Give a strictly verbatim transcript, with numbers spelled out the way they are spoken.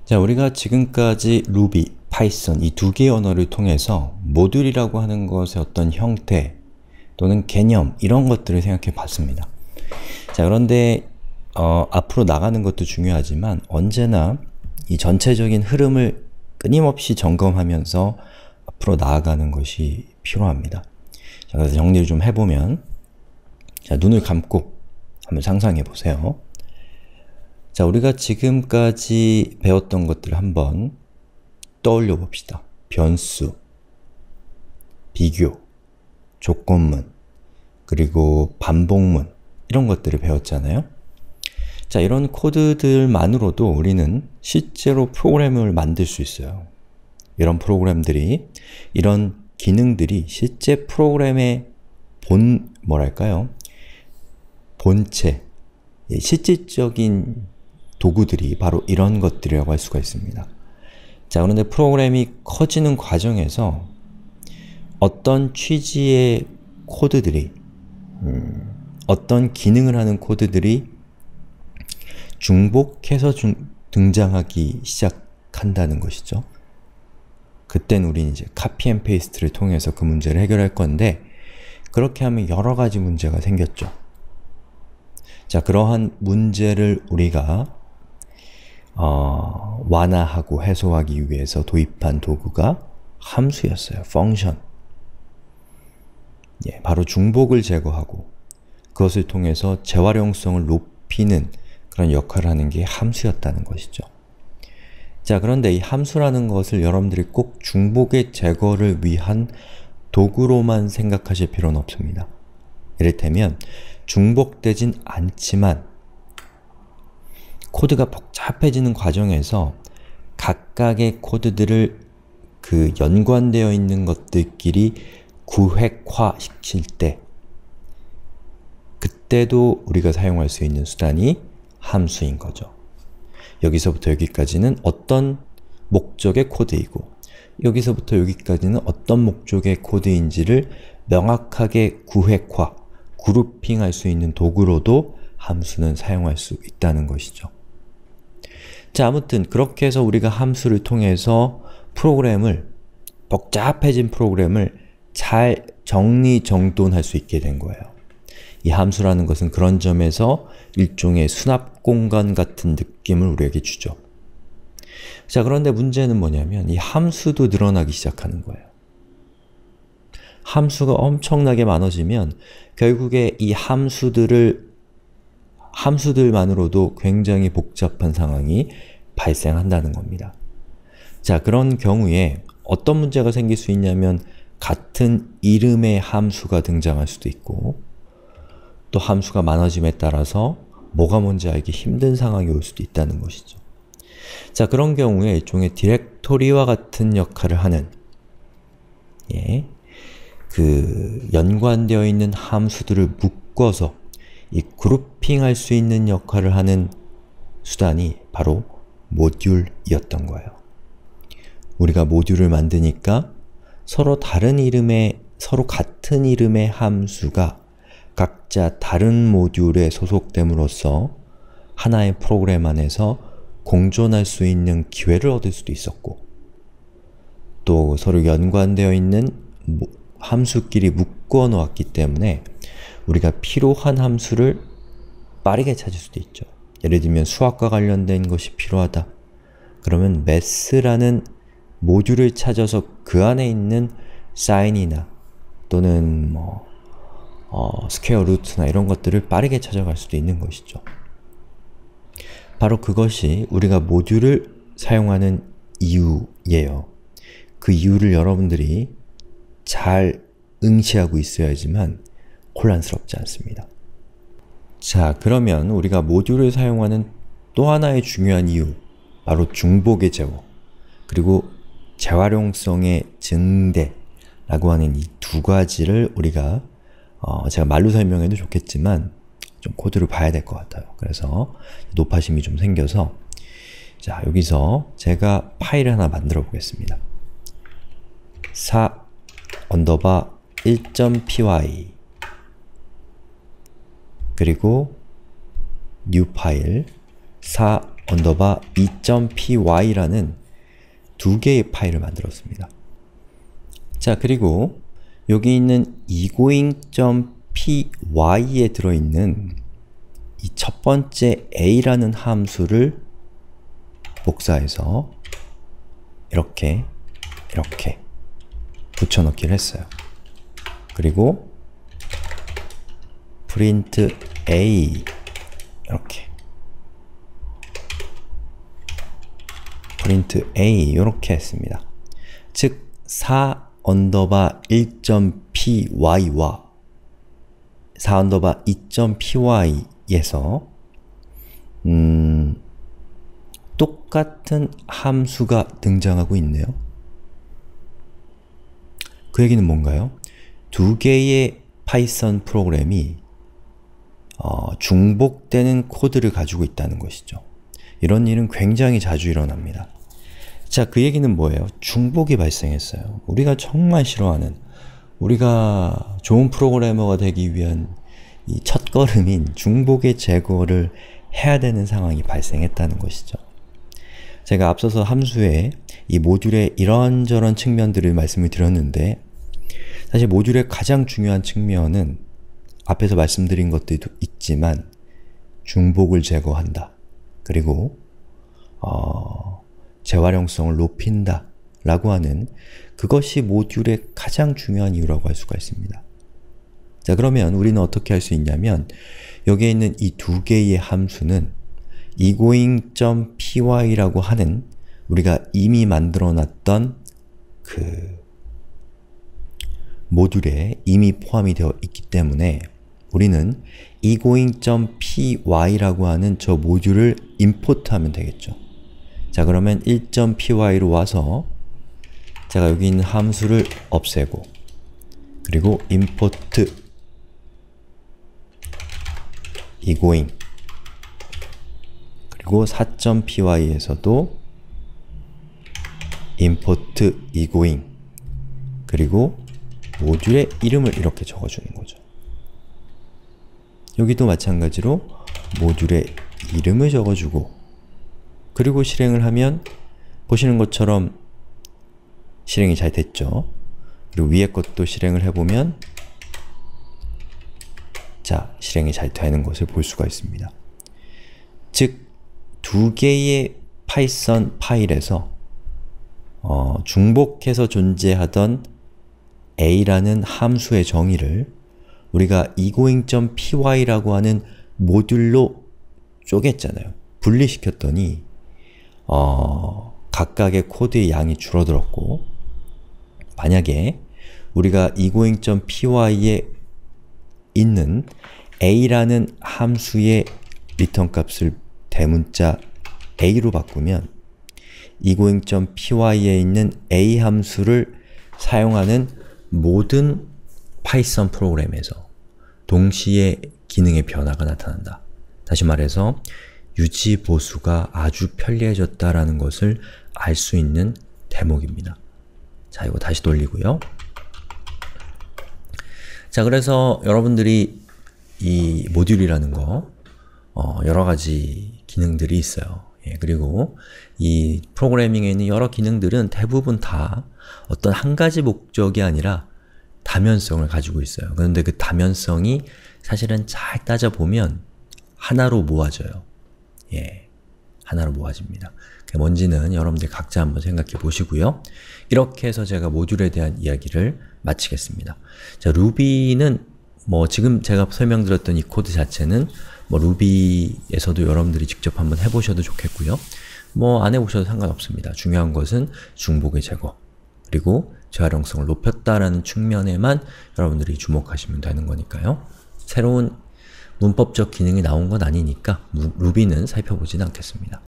자, 우리가 지금까지 루비, 파이썬 이 두 개의 언어를 통해서 모듈이라고 하는 것의 어떤 형태 또는 개념 이런 것들을 생각해 봤습니다. 자, 그런데 어, 앞으로 나가는 것도 중요하지만 언제나 이 전체적인 흐름을 끊임없이 점검하면서 앞으로 나아가는 것이 필요합니다. 자, 그래서 정리를 좀 해보면, 자, 눈을 감고 한번 상상해 보세요. 자, 우리가 지금까지 배웠던 것들을 한번 떠올려 봅시다. 변수, 비교, 조건문, 그리고 반복문 이런 것들을 배웠잖아요. 자, 이런 코드들만으로도 우리는 실제로 프로그램을 만들 수 있어요. 이런 프로그램들이, 이런 기능들이 실제 프로그램의 본, 뭐랄까요? 본체, 실질적인 도구들이 바로 이런 것들이라고 할 수가 있습니다. 자, 그런데 프로그램이 커지는 과정에서 어떤 취지의 코드들이, 음, 어떤 기능을 하는 코드들이 중복해서 중, 등장하기 시작한다는 것이죠. 그땐 우리는 이제 카피 앤 페이스트를 통해서 그 문제를 해결할 건데, 그렇게 하면 여러 가지 문제가 생겼죠. 자, 그러한 문제를 우리가 어, 완화하고 해소하기 위해서 도입한 도구가 함수였어요. 펑션. 예, 바로 중복을 제거하고 그것을 통해서 재활용성을 높이는 그런 역할을 하는 게 함수였다는 것이죠. 자, 그런데 이 함수라는 것을 여러분들이 꼭 중복의 제거를 위한 도구로만 생각하실 필요는 없습니다. 이를테면 중복되진 않지만 코드가 복잡해지는 과정에서 각각의 코드들을 그 연관되어 있는 것들끼리 구획화 시킬 때, 그때도 우리가 사용할 수 있는 수단이 함수인 거죠. 여기서부터 여기까지는 어떤 목적의 코드이고 여기서부터 여기까지는 어떤 목적의 코드인지를 명확하게 구획화, 그룹핑할 수 있는 도구로도 함수는 사용할 수 있다는 것이죠. 자, 아무튼 그렇게 해서 우리가 함수를 통해서 프로그램을, 복잡해진 프로그램을 잘 정리정돈할 수 있게 된 거예요. 이 함수라는 것은 그런 점에서 일종의 수납공간 같은 느낌을 우리에게 주죠. 자, 그런데 문제는 뭐냐면 이 함수도 늘어나기 시작하는 거예요. 함수가 엄청나게 많아지면 결국에 이 함수들을 함수들만으로도 굉장히 복잡한 상황이 발생한다는 겁니다. 자, 그런 경우에 어떤 문제가 생길 수 있냐면 같은 이름의 함수가 등장할 수도 있고 또 함수가 많아짐에 따라서 뭐가 뭔지 알기 힘든 상황이 올 수도 있다는 것이죠. 자, 그런 경우에 일종의 디렉토리와 같은 역할을 하는, 예, 그 연관되어 있는 함수들을 묶어서 이 그룹핑할 수 있는 역할을 하는 수단이 바로 모듈이었던 거예요. 우리가 모듈을 만드니까 서로 다른 이름의, 서로 같은 이름의 함수가 각자 다른 모듈에 소속됨으로써 하나의 프로그램 안에서 공존할 수 있는 기회를 얻을 수도 있었고, 또 서로 연관되어 있는 함수끼리 묶어 놓았기 때문에 우리가 필요한 함수를 빠르게 찾을 수도 있죠. 예를 들면 수학과 관련된 것이 필요하다. 그러면 math라는 모듈을 찾아서 그 안에 있는 sine이나 또는 뭐 어, 스퀘어 루트나 이런 것들을 빠르게 찾아갈 수도 있는 것이죠. 바로 그것이 우리가 모듈을 사용하는 이유예요. 그 이유를 여러분들이 잘 응시하고 있어야지만 혼란스럽지 않습니다. 자, 그러면 우리가 모듈을 사용하는 또 하나의 중요한 이유, 바로 중복의 제거, 그리고 재활용성의 증대라고 하는 이 두 가지를 우리가 어, 제가 말로 설명해도 좋겠지만 좀 코드를 봐야 될 것 같아요. 그래서 높아심이 좀 생겨서, 자, 여기서 제가 파일을 하나 만들어 보겠습니다. 사 언더바 일 점 피 와이 그리고 new 파일 사 언더바 이.py라는 두 개의 파일을 만들었습니다. 자, 그리고 여기 있는 egoing.py에 들어있는 이 첫 번째 a라는 함수를 복사해서 이렇게 이렇게 붙여넣기를 했어요. 그리고 print a 이렇게 print a 이렇게 했습니다. 즉 사 언더바 일.py와 사 언더바 이.py에서 음, 똑같은 함수가 등장하고 있네요. 그 얘기는 뭔가요? 두 개의 파이썬 프로그램이 어, 중복되는 코드를 가지고 있다는 것이죠. 이런 일은 굉장히 자주 일어납니다. 자, 그 얘기는 뭐예요? 중복이 발생했어요. 우리가 정말 싫어하는, 우리가 좋은 프로그래머가 되기 위한 이 첫걸음인 중복의 제거를 해야 되는 상황이 발생했다는 것이죠. 제가 앞서서 함수의 이 모듈의 이런저런 측면들을 말씀을 드렸는데, 사실 모듈의 가장 중요한 측면은 앞에서 말씀드린 것들도 있지만 중복을 제거한다. 그리고 어, 재활용성을 높인다 라고 하는 그것이 모듈의 가장 중요한 이유라고 할 수가 있습니다. 자, 그러면 우리는 어떻게 할 수 있냐면 여기에 있는 이 두 개의 함수는 egoing.py라고 하는 우리가 이미 만들어놨던 그 모듈에 이미 포함이 되어 있기 때문에 우리는 egoing.py라고 하는 저 모듈을 임포트하면 되겠죠. 자, 그러면 일.py로 와서 제가 여기 있는 함수를 없애고 그리고 import egoing 그리고 사.py에서도 import egoing 그리고 모듈의 이름을 이렇게 적어주는 거죠. 여기도 마찬가지로 모듈의 이름을 적어주고 그리고 실행을 하면 보시는 것처럼 실행이 잘 됐죠. 그리고 위에 것도 실행을 해보면 자, 실행이 잘 되는 것을 볼 수가 있습니다. 즉, 두 개의 파이썬 파일에서 어, 중복해서 존재하던 a라는 함수의 정의를 우리가 egoing.py라고 하는 모듈로 쪼갰잖아요. 분리시켰더니 어, 각각의 코드의 양이 줄어들었고 만약에 우리가 egoing.py에 있는 a라는 함수의 리턴 값을 대문자 a로 바꾸면 egoing.py에 있는 a 함수를 사용하는 모든 파이썬 프로그램에서 동시에 기능의 변화가 나타난다. 다시 말해서 유지 보수가 아주 편리해졌다라는 것을 알 수 있는 대목입니다. 자, 이거 다시 돌리고요. 자, 그래서 여러분들이 이 모듈이라는 거 어, 여러 가지 기능들이 있어요. 예, 그리고 이 프로그래밍에 있는 여러 기능들은 대부분 다 어떤 한 가지 목적이 아니라 다면성을 가지고 있어요. 그런데 그 다면성이 사실은 잘 따져보면 하나로 모아져요. 예, 하나로 모아집니다. 그게 뭔지는 여러분들 각자 한번 생각해 보시고요. 이렇게 해서 제가 모듈에 대한 이야기를 마치겠습니다. 자, 루비는 뭐 지금 제가 설명드렸던 이 코드 자체는 뭐 루비에서도 여러분들이 직접 한번 해보셔도 좋겠고요. 뭐 안 해보셔도 상관없습니다. 중요한 것은 중복의 제거 그리고 재활용성을 높였다라는 측면에만 여러분들이 주목하시면 되는 거니까요. 새로운 문법적 기능이 나온 건 아니니까 루비는 살펴보진 않겠습니다.